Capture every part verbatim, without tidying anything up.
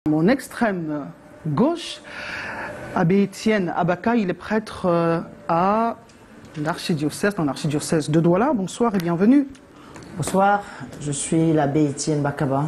Mon extrême gauche, Abbé Étienne Abaka, il est prêtre euh, à l'archidiocèse, dans l'archidiocèse de Douala. Bonsoir et bienvenue. Bonsoir, je suis l'abbé Étienne Bakaba,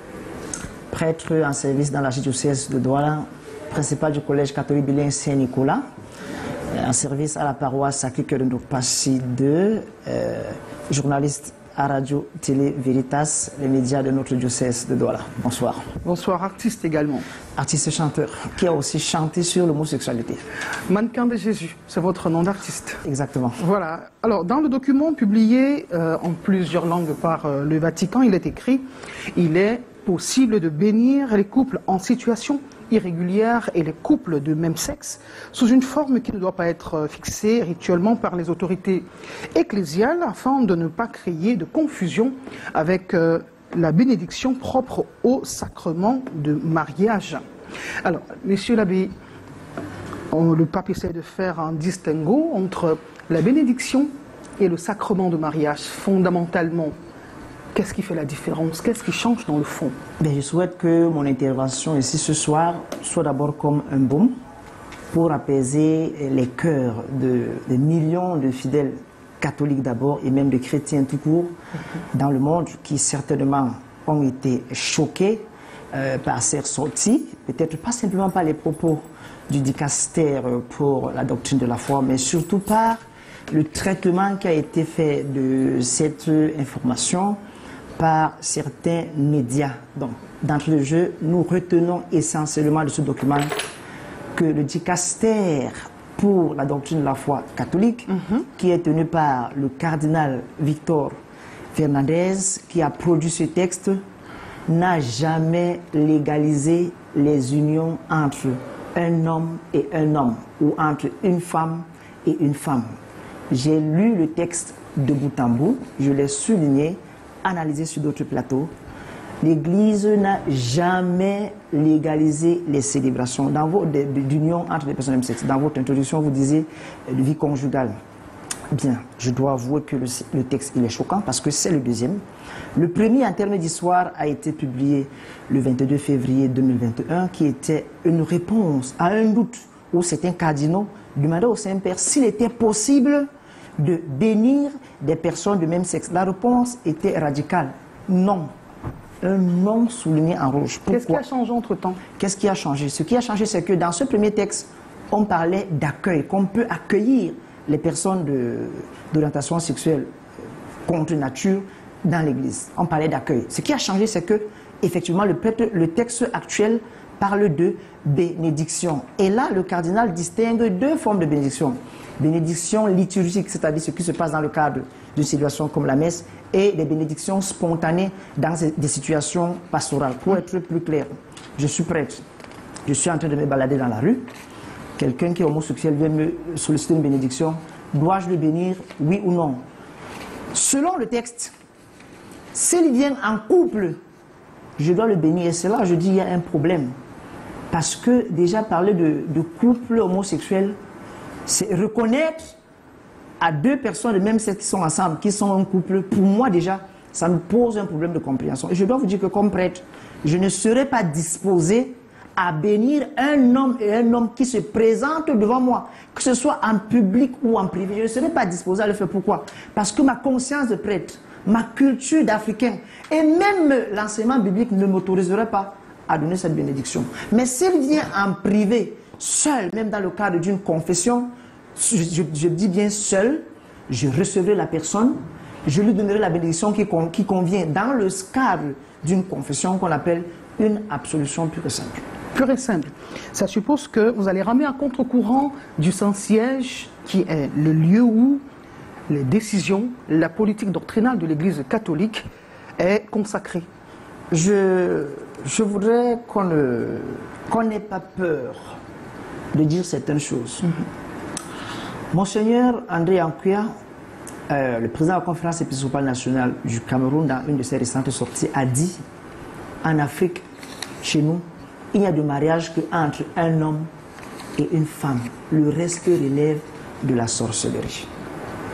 prêtre en service dans l'archidiocèse de Douala, principal du collège catholique bilingue Saint-Nicolas, en service à la paroisse Sacré-Cœur de Ndokpachi deux, euh, journaliste à Radio Télé Veritas, les médias de notre diocèse de Douala. Bonsoir. Bonsoir, artiste également. Artiste chanteur, qui a aussi chanté sur l'homosexualité. Mannequin de Jésus, c'est votre nom d'artiste. Exactement. Voilà. Alors, dans le document publié euh, en plusieurs langues par euh, le Vatican, il est écrit « Il est possible de bénir les couples en situation irrégulière et les couples de même sexe sous une forme qui ne doit pas être fixée rituellement par les autorités ecclésiales afin de ne pas créer de confusion avec euh, la bénédiction propre au sacrement de mariage. » Alors, messieurs l'abbé, le pape essaie de faire un distinguo entre la bénédiction et le sacrement de mariage. Fondamentalement, qu'est-ce qui fait la différence? Qu'est-ce qui change dans le fond? Bien, je souhaite que mon intervention ici ce soir soit d'abord comme un baume pour apaiser les cœurs de, de millions de fidèles catholiques d'abord et même de chrétiens tout court mm-hmm. dans le monde qui certainement ont été choqués euh, par ces sorties, peut-être pas simplement par les propos du dicaster pour la doctrine de la foi, mais surtout par le traitement qui a été fait de cette information par certains médias. Donc, d'entrée de jeu, nous retenons essentiellement de ce document que le dicaster pour la doctrine de la foi catholique, mm-hmm. qui est tenu par le cardinal Victor Fernandez, qui a produit ce texte, n'a jamais légalisé les unions entre un homme et un homme, ou entre une femme et une femme. J'ai lu le texte de bout en bout, je l'ai souligné, analysé sur d'autres plateaux. L'Église n'a jamais légalisé les célébrations d'union entre des personnes de même sexe. Dans votre introduction, vous disiez de vie conjugale. Bien, je dois avouer que le, le texte il est choquant parce que c'est le deuxième. Le premier, en termes d'histoire, a été publié le vingt-deux février deux mille vingt et un, qui était une réponse à un doute où certains cardinaux demandaient au Saint-Père s'il était possible de bénir des personnes de même sexe. La réponse était radicale. Non. Un non souligné en rouge. Qu'est-ce qui a changé entre-temps? Qu'est-ce qui a changé? Ce qui a changé, c'est que dans ce premier texte, on parlait d'accueil, qu'on peut accueillir les personnes d'orientation sexuelle contre nature dans l'Église. On parlait d'accueil. Ce qui a changé, c'est que, effectivement, le, le texte actuel parle de bénédiction. Et là, le cardinal distingue deux formes de bénédiction. Bénédiction liturgique, c'est-à-dire ce qui se passe dans le cadre d'une situation comme la messe, et des bénédictions spontanées dans des situations pastorales. Pour être plus clair, je suis prêtre, je suis en train de me balader dans la rue, quelqu'un qui est homosexuel vient me solliciter une bénédiction, dois-je le bénir, oui ou non? Selon le texte, s'il vient en couple, je dois le bénir, et c'est là je dis il y a un problème. Parce que déjà parler de, de couple homosexuel, c'est reconnaître à deux personnes de même sexe qui sont ensemble, qui sont un couple, pour moi déjà, ça me pose un problème de compréhension. Et je dois vous dire que comme prêtre, je ne serai pas disposé à bénir un homme et un homme qui se présentent devant moi, que ce soit en public ou en privé. Je ne serai pas disposé à le faire. Pourquoi? Parce que ma conscience de prêtre, ma culture d'Africain et même l'enseignement biblique ne m'autoriserait pas à donner cette bénédiction. Mais s'il vient en privé, seul, même dans le cadre d'une confession, je, je, je dis bien seul, je recevrai la personne, je lui donnerai la bénédiction qui, qui convient dans le cadre d'une confession qu'on appelle une absolution pure et simple. Pure et simple. Ça suppose que vous allez ramer à contre-courant du Saint-Siège, qui est le lieu où les décisions, la politique doctrinale de l'Église catholique est consacrée. Je, je voudrais qu'on ne, qu'on n'ait pas peur de dire certaines choses. Mm-hmm. Monseigneur André Ankuya, euh, le président de la conférence épiscopale nationale du Cameroun, dans une de ses récentes sorties, a dit en Afrique, chez nous, il n'y a de mariage qu'entre un homme et une femme. Le reste relève de la sorcellerie.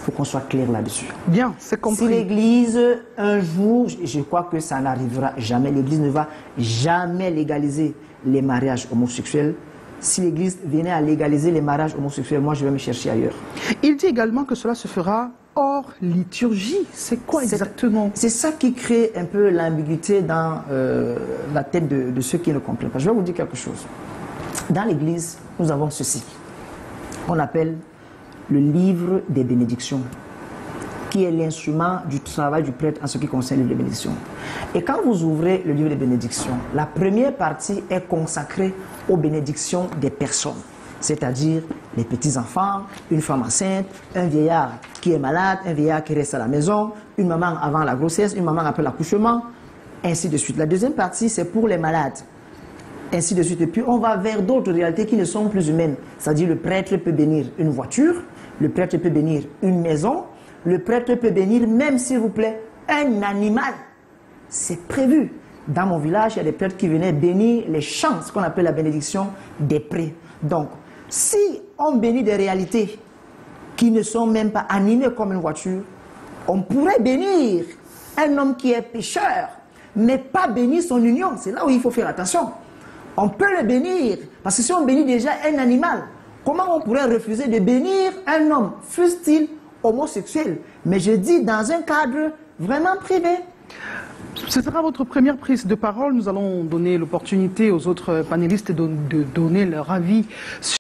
faut qu'on soit clair là-dessus. Bien, c'est compris. Si l'Église, un jour, je crois que ça n'arrivera jamais, l'Église ne va jamais légaliser les mariages homosexuels. Si l'Église venait à légaliser les mariages homosexuels, moi je vais me chercher ailleurs. Il dit également que cela se fera hors liturgie. C'est quoi exactement? C'est ça qui crée un peu l'ambiguïté dans euh, la tête de, de ceux qui ne comprennent pas. Je vais vous dire quelque chose. Dans l'Église, nous avons ceci qu'on appelle le livre des bénédictions, qui est l'instrument du travail du prêtre en ce qui concerne les bénédictions. Et quand vous ouvrez le livre des bénédictions, la première partie est consacrée aux bénédictions des personnes, c'est-à-dire les petits-enfants, une femme enceinte, un vieillard qui est malade, un vieillard qui reste à la maison, une maman avant la grossesse, une maman après l'accouchement, ainsi de suite. La deuxième partie, c'est pour les malades, ainsi de suite. Et puis on va vers d'autres réalités qui ne sont plus humaines, c'est-à-dire le prêtre peut bénir une voiture, le prêtre peut bénir une maison, le prêtre peut bénir même, s'il vous plaît, un animal. C'est prévu. Dans mon village, il y a des prêtres qui venaient bénir les champs, ce qu'on appelle la bénédiction des prés. Donc, si on bénit des réalités qui ne sont même pas animées comme une voiture, on pourrait bénir un homme qui est pécheur, mais pas bénir son union. C'est là où il faut faire attention. On peut le bénir, parce que si on bénit déjà un animal, comment on pourrait refuser de bénir un homme, fût-il homosexuel? Mais je dis dans un cadre vraiment privé. Ce sera votre première prise de parole. Nous allons donner l'opportunité aux autres panélistes de, de donner leur avis.